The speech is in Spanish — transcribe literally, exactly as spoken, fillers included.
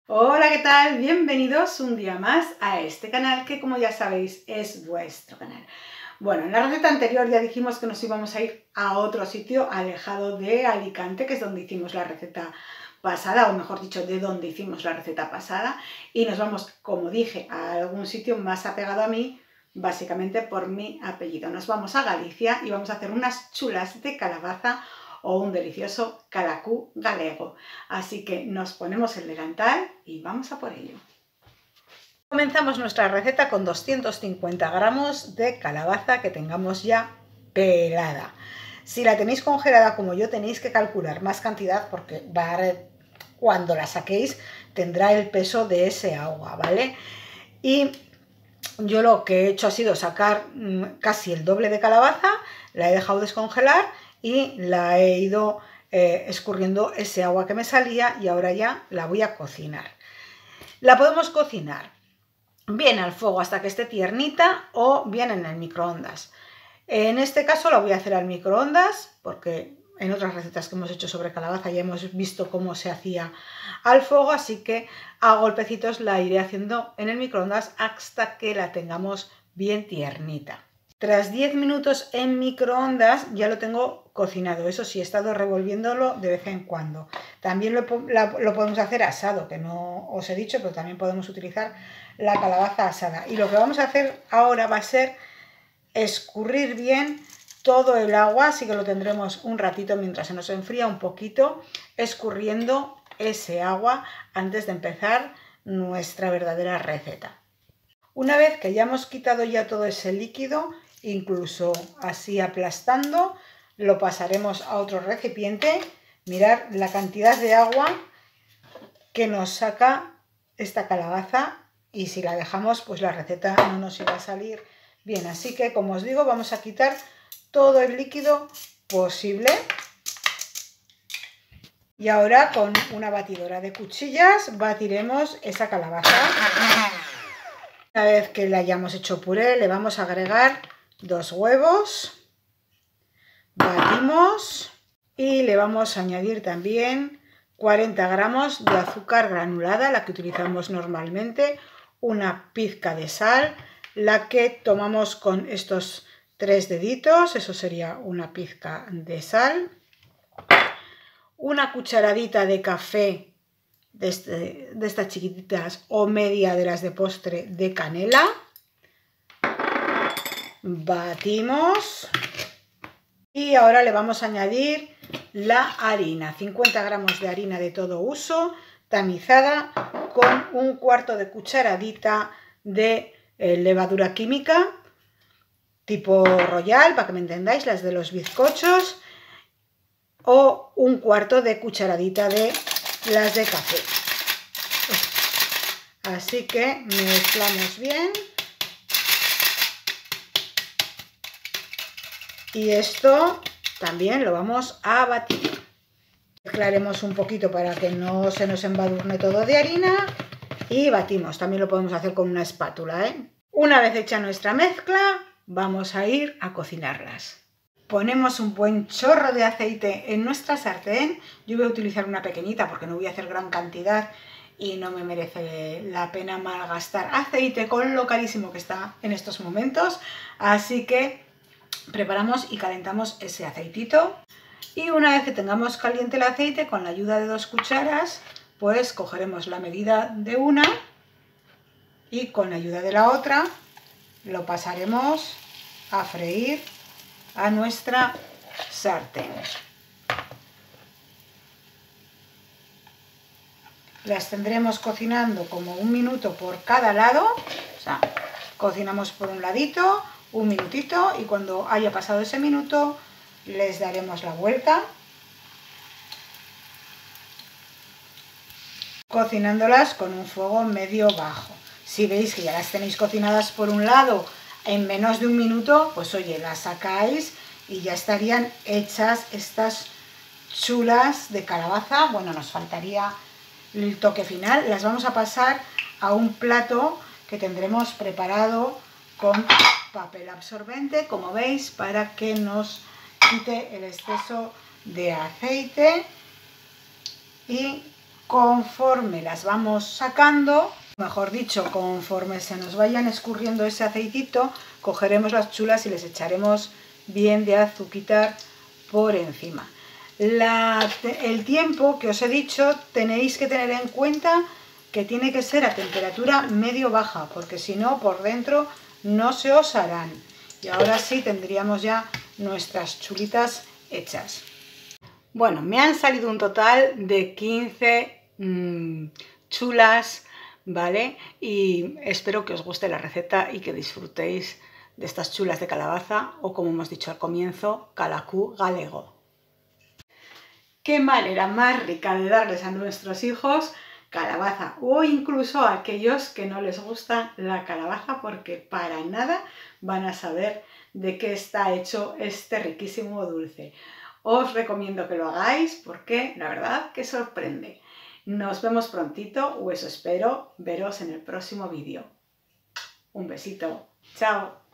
Hola, ¿qué tal? Bienvenidos un día más a este canal que, como ya sabéis, es vuestro canal. Bueno, en la receta anterior ya dijimos que nos íbamos a ir a otro sitio alejado de Alicante, que es donde hicimos la receta pasada, o mejor dicho, de donde hicimos la receta pasada, y nos vamos, como dije, a algún sitio más apegado a mí, básicamente por mi apellido. Nos vamos a Galicia y vamos a hacer unas chulas de calabaza o un delicioso calacú galego. Así que nos ponemos el delantal y vamos a por ello. Comenzamos nuestra receta con doscientos cincuenta gramos de calabaza que tengamos ya pelada. Si la tenéis congelada como yo, tenéis que calcular más cantidad porque va a, cuando la saquéis tendrá el peso de ese agua, ¿vale? Y yo lo que he hecho ha sido sacar casi el doble de calabaza, la he dejado descongelar y la he ido eh, escurriendo ese agua que me salía y ahora ya la voy a cocinar. La podemos cocinar bien al fuego hasta que esté tiernita o bien en el microondas. En este caso la voy a hacer al microondas porque en otras recetas que hemos hecho sobre calabaza ya hemos visto cómo se hacía al fuego, así que a golpecitos la iré haciendo en el microondas hasta que la tengamos bien tiernita. Tras diez minutos en microondas ya lo tengo cocinado. Eso sí, he estado revolviéndolo de vez en cuando. También lo, lo podemos hacer asado, que no os he dicho, pero también podemos utilizar la calabaza asada. Y lo que vamos a hacer ahora va a ser escurrir bien todo el agua, así que lo tendremos un ratito mientras se nos enfría un poquito, escurriendo ese agua antes de empezar nuestra verdadera receta. Una vez que ya hemos quitado ya todo ese líquido, incluso así aplastando, lo pasaremos a otro recipiente. Mirad la cantidad de agua que nos saca esta calabaza y si la dejamos pues la receta no nos irá a salir bien. Así que, como os digo, vamos a quitar todo el líquido posible. Y ahora con una batidora de cuchillas batiremos esa calabaza. Una vez que le hayamos hecho puré, le vamos a agregar dos huevos, batimos y le vamos a añadir también cuarenta gramos de azúcar granulada, la que utilizamos normalmente, una pizca de sal, la que tomamos con estos tres deditos, eso sería una pizca de sal, una cucharadita de café de, este, de estas chiquititas o media de las de postre de canela, batimos y ahora le vamos a añadir la harina, cincuenta gramos de harina de todo uso, tamizada con un cuarto de cucharadita de eh, levadura química tipo Royal, para que me entendáis, las de los bizcochos, o un cuarto de cucharadita de las de café. Así que mezclamos bien y esto también lo vamos a batir. Mezclaremos un poquito para que no se nos embadurne todo de harina y batimos. También lo podemos hacer con una espátula, ¿eh? Una vez hecha nuestra mezcla, vamos a ir a cocinarlas. Ponemos un buen chorro de aceite en nuestra sartén. Yo voy a utilizar una pequeñita porque no voy a hacer gran cantidad y no me merece la pena malgastar aceite con lo carísimo que está en estos momentos. Así que preparamos y calentamos ese aceitito. Y una vez que tengamos caliente el aceite, con la ayuda de dos cucharas, pues cogeremos la medida de una y con la ayuda de la otra lo pasaremos a freír a nuestra sartén. Las tendremos cocinando como un minuto por cada lado, o sea, cocinamos por un ladito, un minutito y cuando haya pasado ese minuto les daremos la vuelta, cocinándolas con un fuego medio bajo. Si veis que ya las tenéis cocinadas por un lado en menos de un minuto, pues oye, las sacáis y ya estarían hechas estas chulas de calabaza. Bueno, nos faltaría el toque final. Las vamos a pasar a un plato que tendremos preparado con papel absorbente, como veis, para que nos quite el exceso de aceite y Conforme las vamos sacando, mejor dicho, conforme se nos vayan escurriendo ese aceitito, cogeremos las chulas y les echaremos bien de azuquitar por encima. La, el tiempo que os he dicho tenéis que tener en cuenta que tiene que ser a temperatura medio-baja, porque si no, por dentro no se os harán. Y ahora sí tendríamos ya nuestras chulitas hechas. Bueno, me han salido un total de quince mmm, chulas, ¿vale? Y espero que os guste la receta y que disfrutéis de estas chulas de calabaza, o como hemos dicho al comienzo, calacú galego. ¿Qué manera más rica de darles a nuestros hijos calabaza, o incluso a aquellos que no les gusta la calabaza, porque para nada van a saber de qué está hecho este riquísimo dulce? Os recomiendo que lo hagáis porque la verdad que sorprende. Nos vemos prontito, o eso espero, veros en el próximo vídeo. Un besito. Chao.